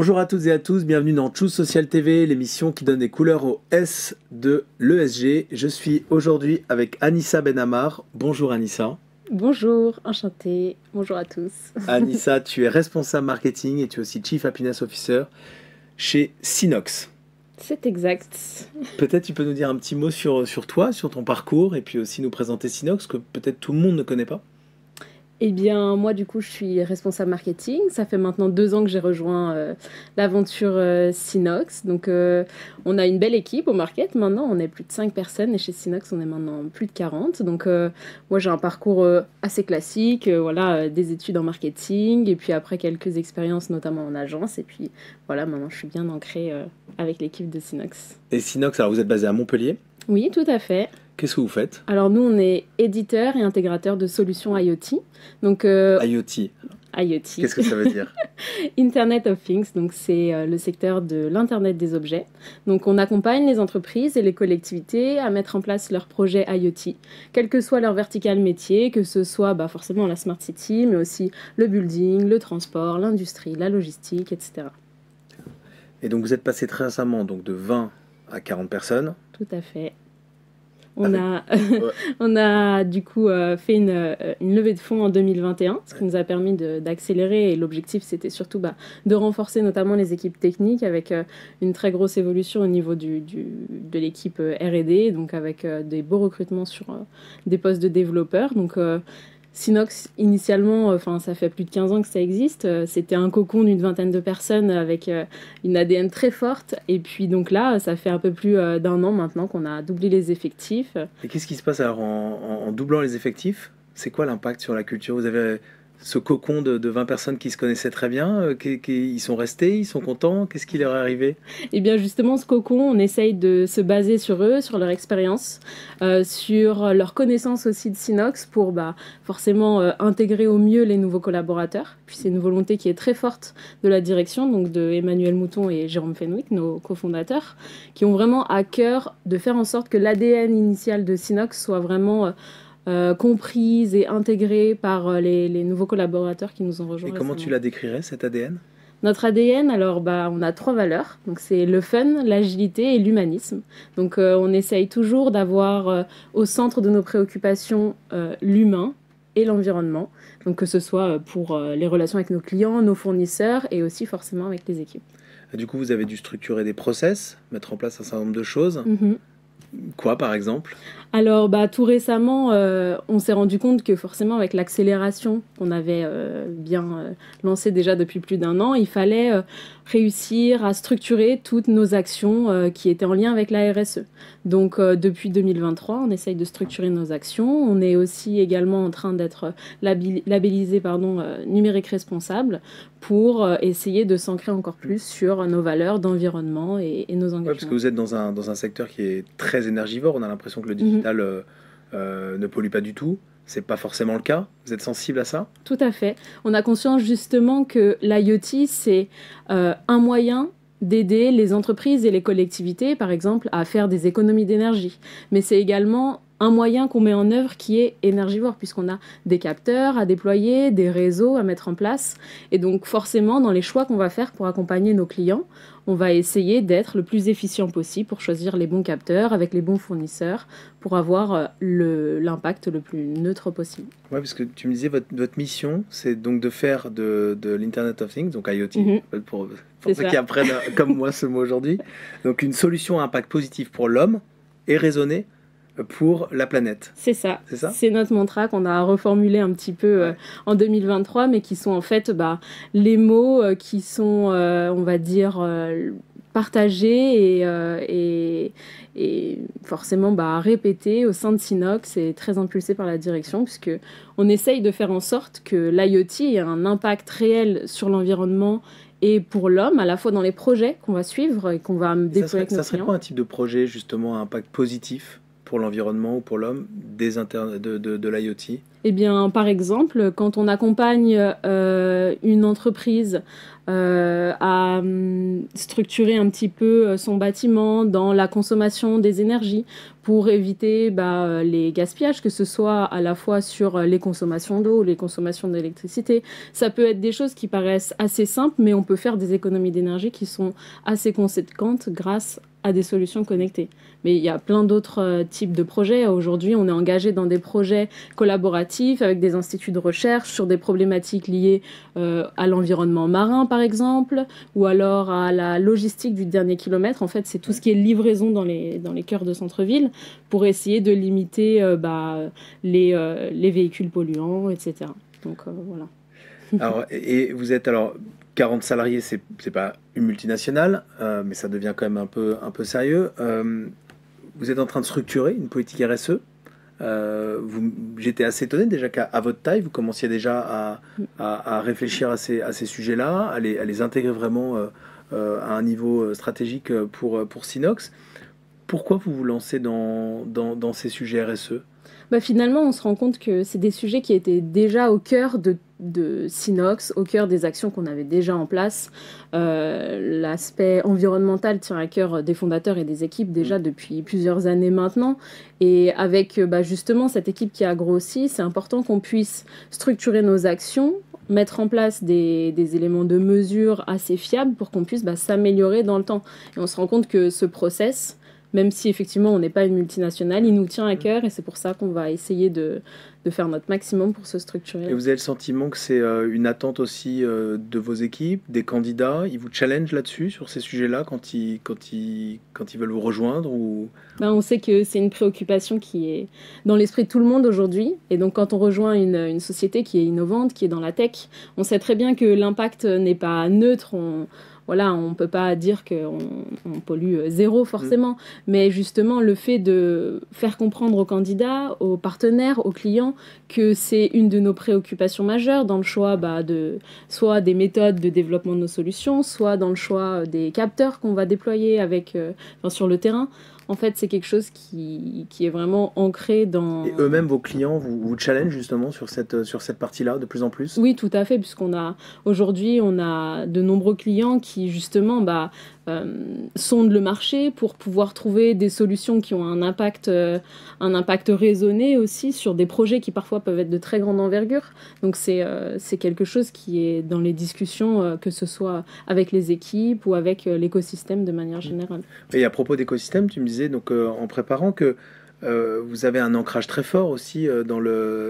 Bonjour à toutes et à tous, bienvenue dans Choose Social TV, l'émission qui donne des couleurs au S de l'ESG. Je suis aujourd'hui avec Anissa Benhamar. Bonjour Anissa. Bonjour, enchantée. Bonjour à tous. Anissa, tu es responsable marketing et tu es aussi Chief Happiness Officer chez Sinox. C'est exact. Peut-être tu peux nous dire un petit mot sur toi, sur ton parcours et puis aussi nous présenter Sinox que peut-être tout le monde ne connaît pas. Eh bien, moi, du coup, je suis responsable marketing. Ça fait maintenant 2 ans que j'ai rejoint l'aventure Sinox. Donc, on a une belle équipe au market. Maintenant, on est plus de 5 personnes et chez Sinox, on est maintenant plus de 40. Donc, moi, j'ai un parcours assez classique. Des études en marketing et puis après, quelques expériences, notamment en agence. Et puis, voilà, maintenant, je suis bien ancrée avec l'équipe de Sinox. Et Sinox, alors vous êtes basé à Montpellier. Oui, tout à fait. Qu'est-ce que vous faites? Alors nous, on est éditeur et intégrateur de solutions IoT. Donc, IoT. Qu'est-ce que ça veut dire? Internet of Things, donc c'est le secteur de l'Internet des objets. Donc on accompagne les entreprises et les collectivités à mettre en place leurs projets IoT, quel que soit leur vertical métier, que ce soit forcément la Smart City, mais aussi le building, le transport, l'industrie, la logistique, etc. Et donc vous êtes passé très récemment donc de 20 à 40 personnes. Tout à fait. On a du coup fait une levée de fonds en 2021, ce qui nous a permis d'accélérer. Et l'objectif, c'était surtout de renforcer notamment les équipes techniques avec une très grosse évolution au niveau de l'équipe R&D, donc avec des beaux recrutements sur des postes de développeurs. Donc, Sinox, initialement, ça fait plus de 15 ans que ça existe. C'était un cocon d'une 20aine de personnes avec une ADN très forte. Et puis donc là, ça fait un peu plus d'1 an maintenant qu'on a doublé les effectifs. Et qu'est-ce qui se passe alors en doublant les effectifs? C'est quoi l'impact sur la culture? Vous avez ce cocon de 20 personnes qui se connaissaient très bien. Ils sont restés, ils sont contents. Qu'est-ce qui leur est arrivé? Eh bien justement, ce cocon, on essaye de se baser sur eux, sur leur expérience, sur leur connaissance aussi de Sinox pour forcément intégrer au mieux les nouveaux collaborateurs. Puis c'est une volonté qui est très forte de la direction, donc de Emmanuel Mouton et Jérôme Fenwick, nos cofondateurs, qui ont vraiment à cœur de faire en sorte que l'ADN initial de Sinox soit vraiment comprise et intégrée par les nouveaux collaborateurs qui nous ont rejoints. Et comment tu la décrirais, cet ADN? Notre ADN, alors on a 3 valeurs. Donc c'est le fun, l'agilité et l'humanisme. Donc on essaye toujours d'avoir au centre de nos préoccupations l'humain et l'environnement. Donc que ce soit pour les relations avec nos clients, nos fournisseurs et aussi forcément avec les équipes. Et du coup, vous avez dû structurer des process, mettre en place un certain nombre de choses. Quoi, par exemple? Alors, tout récemment, on s'est rendu compte que forcément, avec l'accélération qu'on avait bien lancée déjà depuis plus d'1 an, il fallait réussir à structurer toutes nos actions qui étaient en lien avec la RSE. Donc, depuis 2023, on essaye de structurer nos actions. On est aussi également en train d'être labellisé numérique responsable pour essayer de s'ancrer encore plus sur nos valeurs d'environnement et nos engagements. Ouais, parce que vous êtes dans un secteur qui est très énergivore. On a l'impression que le digital ne pollue pas du tout. C'est pas forcément le cas. Vous êtes sensible à ça? Tout à fait. On a conscience justement que l'IoT, c'est un moyen d'aider les entreprises et les collectivités, par exemple, à faire des économies d'énergie. Mais c'est également un moyen qu'on met en œuvre qui est énergivore, puisqu'on a des capteurs à déployer, des réseaux à mettre en place. Et donc forcément, dans les choix qu'on va faire pour accompagner nos clients, on va essayer d'être le plus efficient possible pour choisir les bons capteurs avec les bons fournisseurs pour avoir l'impact le plus neutre possible. Oui, parce que tu me disais, votre mission, c'est donc de faire de l'Internet of Things, donc IoT, pour ceux qui apprennent comme moi ce mot aujourd'hui, donc une solution à impact positif pour l'homme et raisonnée pour la planète. C'est ça. C'est notre mantra qu'on a reformulé un petit peu en 2023, mais qui sont en fait les mots qui sont, on va dire, partagés et forcément répétés au sein de Sinox et très impulsés par la direction, puisque on essaye de faire en sorte que l'IoT ait un impact réel sur l'environnement et pour l'homme, à la fois dans les projets qu'on va suivre et qu'on va déployer avec nos clients. Ça serait quoi un type de projet justement à impact positif pour l'environnement ou pour l'homme de l'IoT? Eh bien, par exemple, quand on accompagne une entreprise à structurer un petit peu son bâtiment dans la consommation des énergies pour éviter les gaspillages, que ce soit à la fois sur les consommations d'eau, les consommations d'électricité. Ça peut être des choses qui paraissent assez simples, mais on peut faire des économies d'énergie qui sont assez conséquentes grâce à des solutions connectées. Mais il y a plein d'autres types de projets. Aujourd'hui, on est engagé dans des projets collaboratifs avec des instituts de recherche sur des problématiques liées à l'environnement marin, par exemple, ou alors à la logistique du dernier kilomètre. En fait, c'est tout ce qui est livraison dans les cœurs de centre-ville pour essayer de limiter les véhicules polluants, etc. Donc, voilà. Alors, et vous êtes 40 salariés, c'est pas une multinationale, mais ça devient quand même un peu sérieux. Vous êtes en train de structurer une politique RSE. J'étais assez étonné déjà qu'à votre taille, vous commenciez déjà à réfléchir à ces sujets-là, à les intégrer vraiment à un niveau stratégique pour Sinox. Pourquoi vous vous lancez dans ces sujets RSE? Finalement, on se rend compte que c'est des sujets qui étaient déjà au cœur de Sinox, au cœur des actions qu'on avait déjà en place. L'aspect environnemental tient à cœur des fondateurs et des équipes déjà depuis plusieurs années maintenant. Et avec justement cette équipe qui a grossi, c'est important qu'on puisse structurer nos actions, mettre en place des éléments de mesure assez fiables pour qu'on puisse s'améliorer dans le temps. Et on se rend compte que ce process, même si effectivement on n'est pas une multinationale, il nous tient à cœur et c'est pour ça qu'on va essayer de faire notre maximum pour se structurer. Et vous avez le sentiment que c'est une attente aussi de vos équipes, des candidats? Ils vous challengent là-dessus, sur ces sujets-là, quand ils veulent vous rejoindre ou... On sait que c'est une préoccupation qui est dans l'esprit de tout le monde aujourd'hui. Et donc quand on rejoint une société qui est innovante, qui est dans la tech, on sait très bien que l'impact n'est pas neutre. On ne peut pas dire qu'on pollue zéro forcément, mais justement le fait de faire comprendre aux candidats, aux partenaires, aux clients que c'est une de nos préoccupations majeures dans le choix soit des méthodes de développement de nos solutions, soit dans le choix des capteurs qu'on va déployer sur le terrain. En fait, c'est quelque chose qui est vraiment ancré dans... Et eux-mêmes, vos clients, vous challenge justement sur cette partie-là de plus en plus? Oui, tout à fait, aujourd'hui, on a de nombreux clients qui, justement, sondent le marché pour pouvoir trouver des solutions qui ont un impact raisonné aussi sur des projets qui parfois peuvent être de très grande envergure. Donc, c'est quelque chose qui est dans les discussions, que ce soit avec les équipes ou avec l'écosystème de manière générale. Et à propos d'écosystème, tu me disais donc, en préparant que vous avez un ancrage très fort aussi dans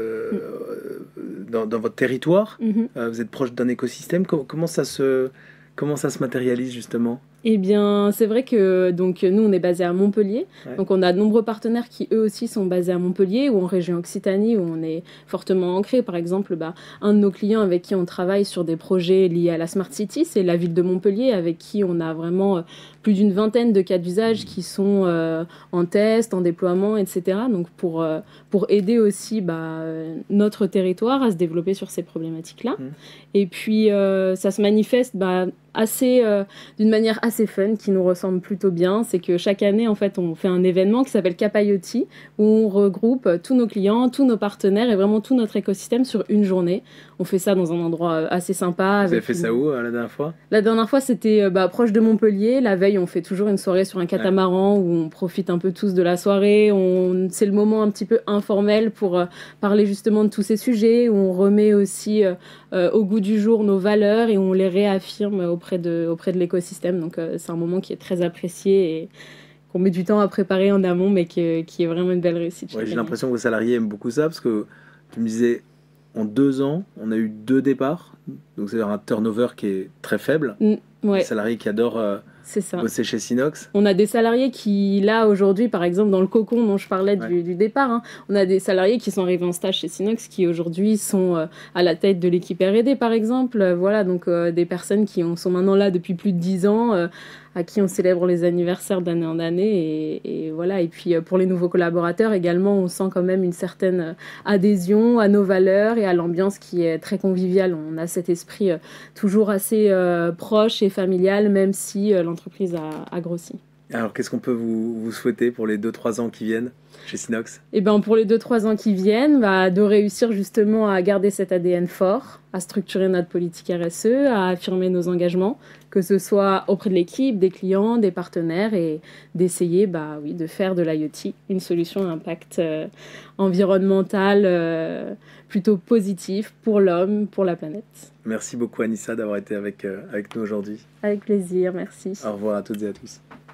votre territoire. Vous êtes proche d'un écosystème. Comment ça se matérialise justement? Eh bien, c'est vrai que nous, on est basé à Montpellier. Ouais. Donc, on a de nombreux partenaires qui, eux aussi, sont basés à Montpellier ou en région Occitanie, où on est fortement ancré. Par exemple, un de nos clients avec qui on travaille sur des projets liés à la Smart City, c'est la ville de Montpellier, avec qui on a vraiment plus d'une vingtaine de cas d'usage qui sont en test, en déploiement, etc. Donc, pour aider aussi notre territoire à se développer sur ces problématiques-là. Et puis, ça se manifeste d'une manière assez fun, qui nous ressemble plutôt bien. C'est que chaque année, en fait, on fait un événement qui s'appelle Cap IoT, où on regroupe tous nos clients, tous nos partenaires et vraiment tout notre écosystème sur une journée. On fait ça dans un endroit assez sympa. Vous avez fait ça où la dernière fois? La dernière fois, c'était proche de Montpellier. La veille, on fait toujours une soirée sur un catamaran où on profite un peu tous de la soirée. C'est le moment un petit peu informel pour parler justement de tous ces sujets, où on remet aussi au goût du jour nos valeurs et on les réaffirme auprès de l'écosystème. Donc c'est un moment qui est très apprécié et qu'on met du temps à préparer en amont, mais qui est vraiment une belle réussite. Ouais, j'ai l'impression que vos salariés aiment beaucoup ça, parce que tu me disais, en 2 ans, on a eu 2 départs, donc c'est un turnover qui est très faible. Ouais. Des salariés qui adorent bosser chez Sinox. On a des salariés qui, là, aujourd'hui, par exemple, dans le cocon dont je parlais du départ, on a des salariés qui sont arrivés en stage chez Sinox qui, aujourd'hui, sont à la tête de l'équipe R&D, par exemple. Voilà, donc des personnes qui sont maintenant là depuis plus de 10 ans, à qui on célèbre les anniversaires d'année en année. Et voilà. Et puis, pour les nouveaux collaborateurs, également, on sent quand même une certaine adhésion à nos valeurs et à l'ambiance qui est très conviviale. On a cet esprit toujours assez proche et familial, même si l'entreprise a grossi. Alors, qu'est-ce qu'on peut vous souhaiter pour les 2-3 ans qui viennent chez Synox? Et ben pour les 2-3 ans qui viennent, de réussir justement à garder cet ADN fort, à structurer notre politique RSE, à affirmer nos engagements, que ce soit auprès de l'équipe, des clients, des partenaires, et d'essayer de faire de l'IoT une solution à impact environnemental plutôt positif pour l'homme, pour la planète. Merci beaucoup Anissa d'avoir été avec nous aujourd'hui. Avec plaisir, merci. Au revoir à toutes et à tous.